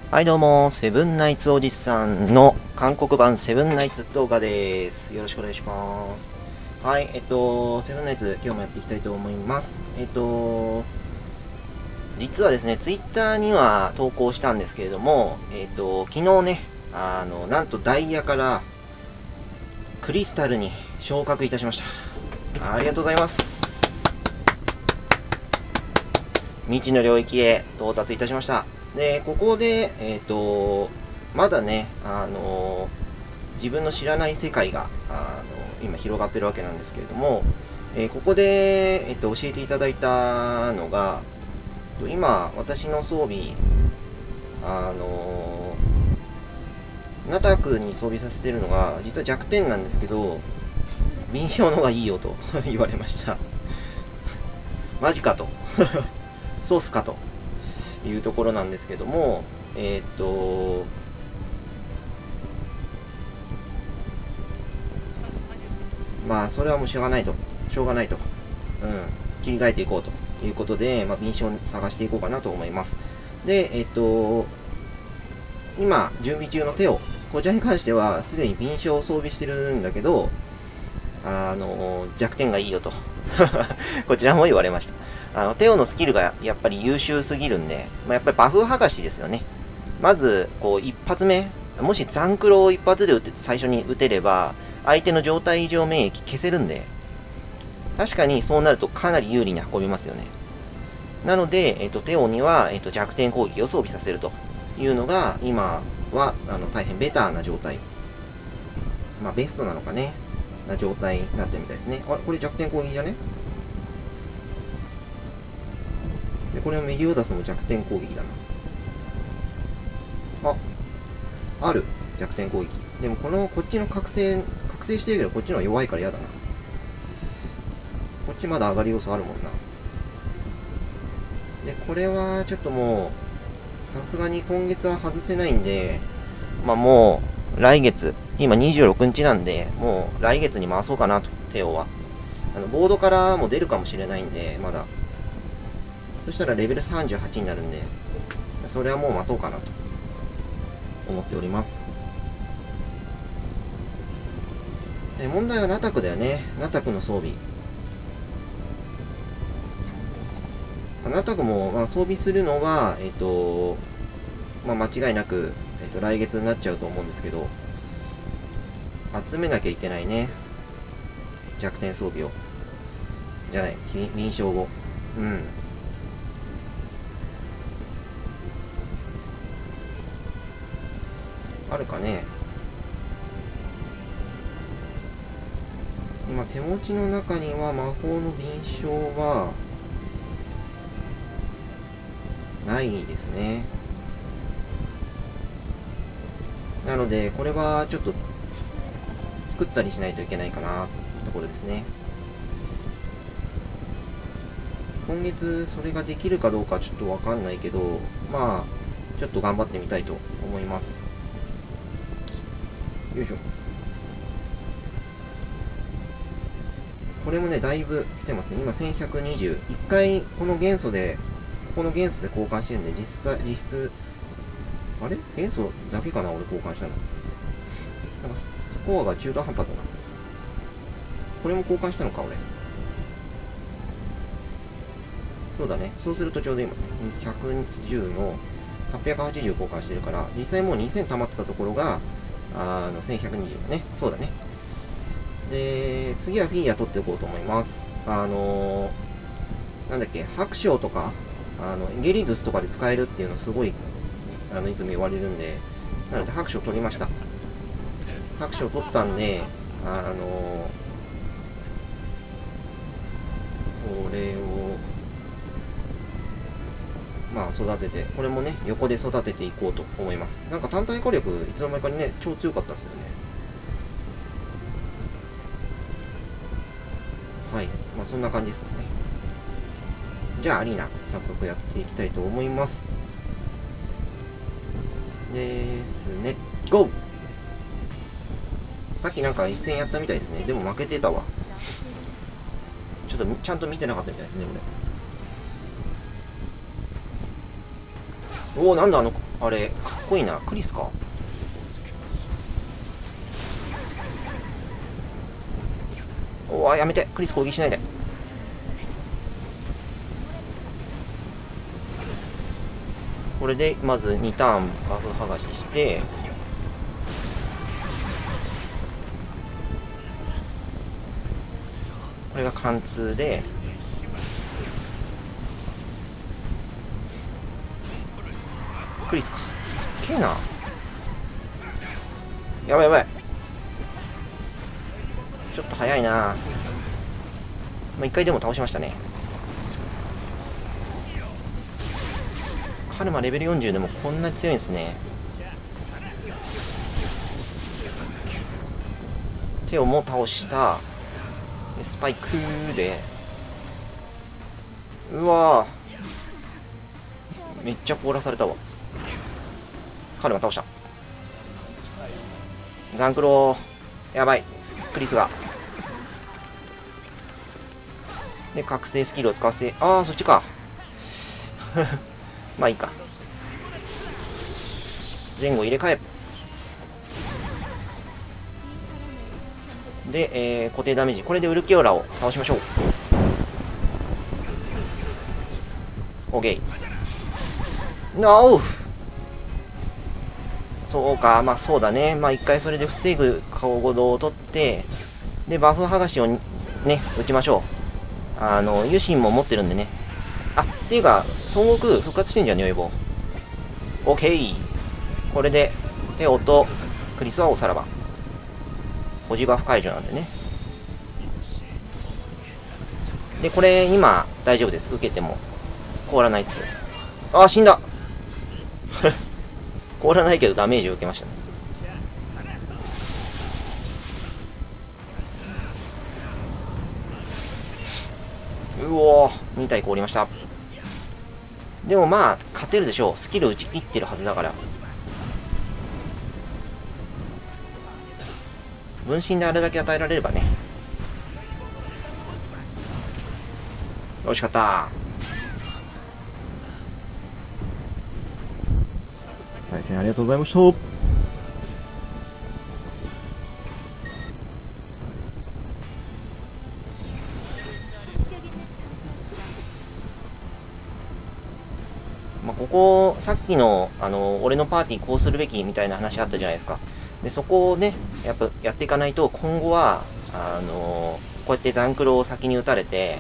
はいどうも、セブンナイツおじさんの韓国版セブンナイツ動画です。よろしくお願いします。はい、セブンナイツ今日もやっていきたいと思います。実はですね、ツイッターには投稿したんですけれども、昨日ね、なんとダイヤからクリスタルに昇格いたしました。ありがとうございます。未知の領域へ到達いたしました。で、ここで、まだね、自分の知らない世界が、今広がってるわけなんですけれども、ここで、教えていただいたのが、今、私の装備、ナタ君に装備させてるのが、実は弱点なんですけど、敏捷の方がいいよと言われました。マジかと。ソースかと。いうところなんですけども、まあそれはもうしょうがないと、切り替えていこうということで、敏捷を探していこうかなと思います。で、今準備中のテオ、こちらに関してはすでに敏捷を装備してるんだけど、弱点がいいよとこちらも言われました。テオのスキルがやっぱり優秀すぎるんで、やっぱりバフ剥がしですよね。まず、こう、一発目、もしザンクロを一発で最初に撃てれば、相手の状態異常免疫消せるんで、確かにそうなるとかなり有利に運びますよね。なので、テオには、弱点攻撃を装備させるというのが、今は大変ベターな状態。ベストなのかね、な状態になってるみたいですね。あれ、これ弱点攻撃じゃね？で、これのメリオダスも弱点攻撃だな。ある弱点攻撃。でもこっちの覚醒してるけど、こっちのは弱いから嫌だな。こっちまだ上がり要素あるもんな。で、これはちょっともう、さすがに今月は外せないんで、もう、来月、今26日なんで、もう来月に回そうかなと、テオは。ボードからも出るかもしれないんで、まだ。そしたらレベル38になるんで、それはもう待とうかなと思っております。で、問題はナタクだよね。ナタクの装備。ナタクも、装備するのは、間違いなく、来月になっちゃうと思うんですけど、集めなきゃいけないね。弱点装備を。じゃない、敏捷を。あるかね。今手持ちの中には魔法の敏捷はないですね。なのでこれはちょっと作ったりしないといけないかなってところですね。今月それができるかどうかちょっとわかんないけど、ちょっと頑張ってみたいと思います。よいしょ。これもね、だいぶ来てますね。今1120。一回この元素で交換してるんで、実質、あれ元素だけかな俺交換したの。なんかスコアが中途半端だな。これも交換したのか俺。そうだね。そうするとちょうど今、110の880交換してるから、実際もう2000溜まってたところが、1120だね。そうだね。で、次はフィギュア取っておこうと思います。なんだっけ、白章とか、ゲリドゥスとかで使えるっていうのすごい、いつも言われるんで、なので白章取りました。白章取ったんで、これを、育てて、これもね、横で育てていこうと思います。なんか単体火力、いつの間にかにね、超強かったですよね。はい。そんな感じですかね。じゃあ、アリーナ、早速やっていきたいと思います。ですね。ゴー！さっきなんか一戦やったみたいですね。でも負けてたわ。ちょっとちゃんと見てなかったみたいですね、 おお、なんだあれ、かっこいいな。クリスか。おお、やめて。クリス攻撃しないで。これで、まず2ターンバフ剥がしして、これが貫通で、クリスか。かっけえな。やばいやばい。ちょっと早いな。まあ、1回でも倒しましたね。カルマレベル40でもこんなに強いんですね。テオも倒した。スパイクで、うわー、めっちゃ凍らされたわ。カルマ倒した。ザンクロー、やばい。クリスが。で、覚醒スキルを使わせて、ああ、そっちか。まあいいか。前後入れ替え。で、固定ダメージ。これでウルキオラを倒しましょう。OK。ノー！そうか、まあそうだね。まあ一回それで防ぐ顔ごとを取って、で、バフ剥がしをね、打ちましょう。ユシンも持ってるんでね。あ、っていうか、孫悟空復活してんじゃん、如意棒。OK。これで、テオとクリスはおさらば。保持バフ解除なんでね。で、これ、今、大丈夫です。受けても。凍らないっす。あー、死んだ凍らないけどダメージを受けましたね。うおー、2体凍りました。でもまあ、勝てるでしょう。スキル打ち切ってるはずだから。分身であれだけ与えられればね。惜しかった。対戦ありがとうございました。まあ、ここ、さっきの、俺のパーティーこうするべきみたいな話あったじゃないですか。で、そこをね、やっぱやっていかないと、今後は、こうやってザンクロを先に打たれて、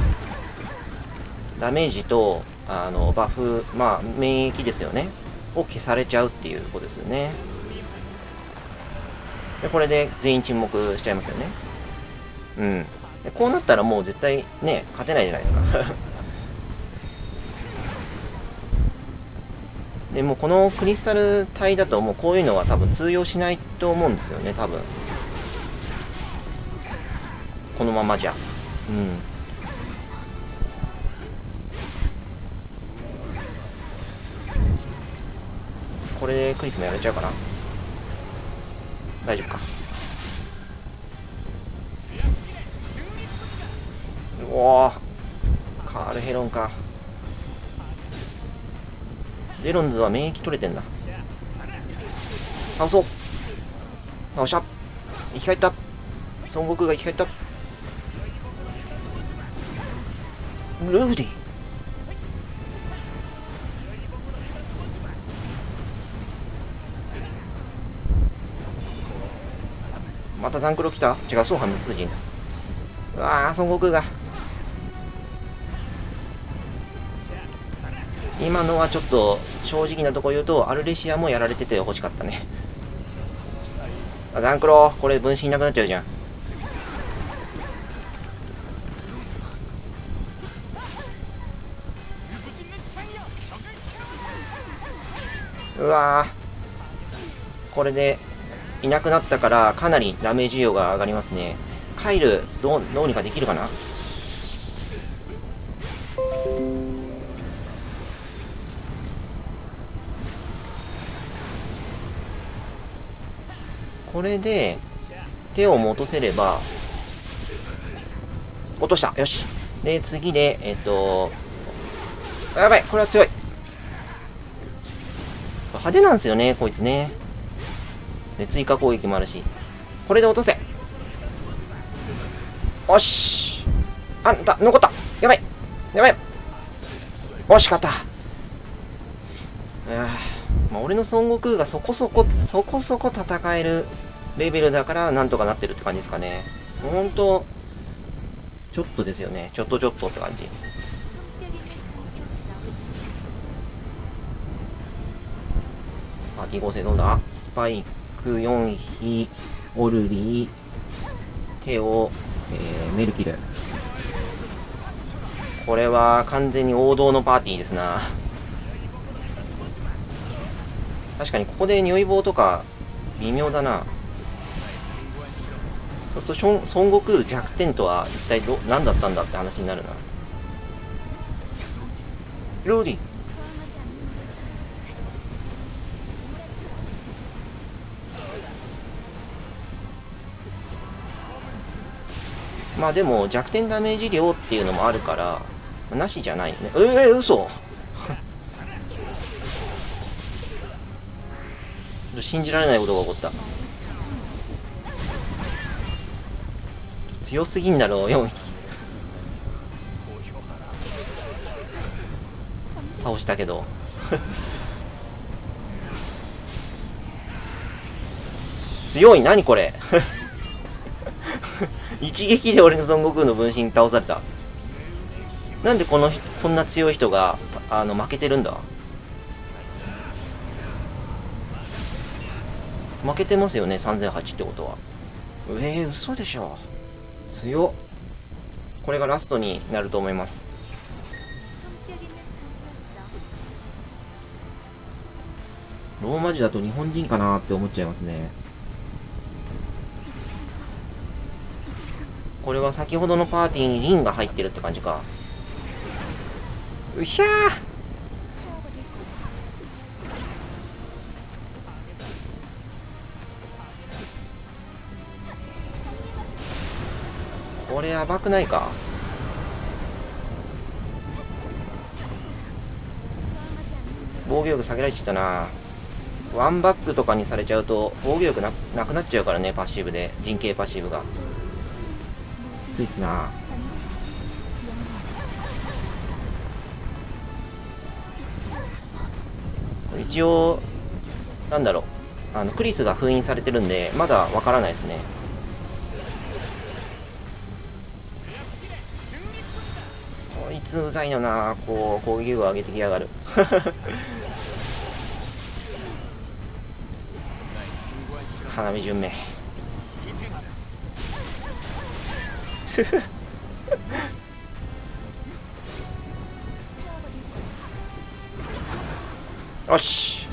ダメージと、バフ、まあ、免疫ですよね。を消されちゃうっていうことですよね。で、これで全員沈黙しちゃいますよね。うん。でこうなったらもう絶対ね、勝てないじゃないですか。でもこのクリスタル体だともうこういうのは多分通用しないと思うんですよね、多分。このままじゃ。うん。これでクリスもやられちゃうかな。大丈夫か。うおー、カールヘロンか。レロンズは免疫取れてんだ。倒そう。倒した。生き返った。孫悟空が生き返った。ルーディ。またザンクロ来た。違う、ソーハン無人だ。うわー、孫悟空が。今のはちょっと正直なとこ言うと、アルレシアもやられてて欲しかったね。ザンクロ、これ分身なくなっちゃうじゃん。うわー、これでいなくなったからかなりダメージ量が上がりますね。カイルどうにかできるかな。これで手を落とせれば、落とした。よし。で次でやばい、これは強い。 派手なんですよね、こいつね。で、追加攻撃もあるし。これで落とせ。よし。あんた、残った。やばい。やばい。惜しかった。まあ、俺の孫悟空がそこそこ戦えるレベルだから、なんとかなってるって感じですかね。ほんと、ちょっとですよね。ちょっとって感じ。パーティー合成どうだ？スパイク4匹、オルリー、テオ、メルキル。これは完全に王道のパーティーですな。確かにここで如意棒とか微妙だな。そうすると孫悟空弱点とは一体何だったんだって話になるな。ローディ。まあでも弱点ダメージ量っていうのもあるからなしじゃないよね。嘘信じられないことが起こった。強すぎんだろう、4匹。倒したけど。強い、何これ。一撃で俺の孫悟空の分身倒された。なんでこんな強い人が、負けてるんだ。負けてますよね、3008ってことは。嘘でしょ。強っ。これがラストになると思います。ローマ字だと日本人かなって思っちゃいますね。これは先ほどのパーティーにリンが入ってるって感じか。うひゃー。これやばくないか。防御力下げられちゃったな。ワンバックとかにされちゃうと防御力なくなっちゃうからね、パッシブで。陣形パッシブがきついっすな。一応なんだろう、クリスが封印されてるんでまだわからないですね。こいつうざいよな。こう攻撃力を上げてきやがる。要潤め。よし。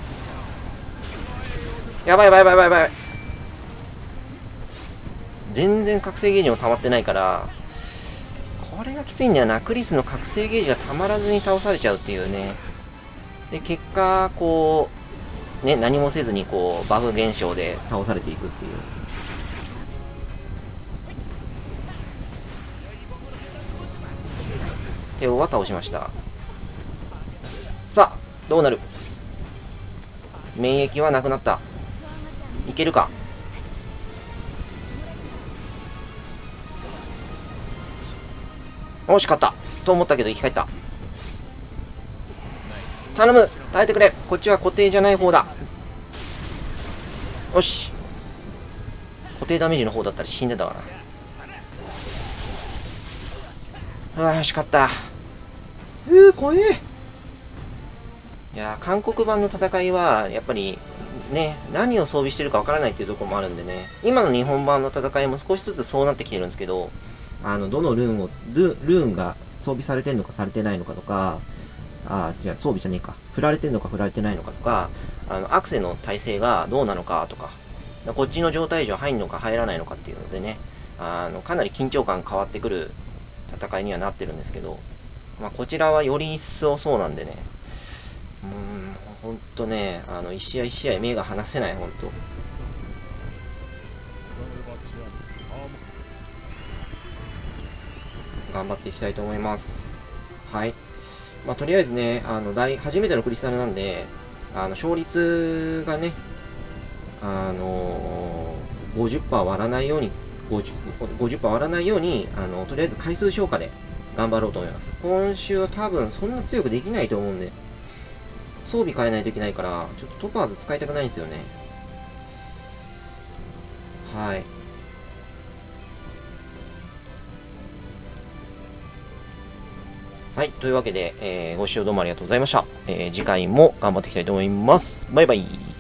やばい。全然覚醒ゲージも溜まってないから、これがきついんだよな。クリスの覚醒ゲージがたまらずに倒されちゃうっていうね。で、結果、こう、ね、何もせずにこう、バグ現象で倒されていくっていう。テオは倒しました。さあ、どうなる？免疫はなくなった。いけるか？惜しかったと思ったけど生き返った。頼む、耐えてくれ。こっちは固定じゃない方だ。よし。固定ダメージの方だったら死んでたわな。うわ、惜しかった。怖え。いや、韓国版の戦いはやっぱりね、何を装備してるかわからないっていうところもあるんでね。今の日本版の戦いも少しずつそうなってきてるんですけど、どのルーンが装備されてんのかされてないのかとか、違う、装備じゃねえか。振られてんのか振られてないのかとか、アクセの耐性がどうなのかとか、こっちの状態上入るのか入らないのかっていうのでね、かなり緊張感変わってくる戦いにはなってるんですけど、まあ、こちらはより一層そうなんでね、ほんとね、一試合一試合目が離せない、ほんと。頑張っていきたいと思います。はい。まあ、とりあえずね、初めてのクリスタルなんで、 勝率がね、50% 割らないように、50% 割らないように、とりあえず回数消化で頑張ろうと思います。今週は多分そんな強くできないと思うんで、装備変えないといけないから、ちょっとトパーズ使いたくないんですよね。はい。はい。というわけで、ご視聴どうもありがとうございました。次回も頑張っていきたいと思います。バイバイ。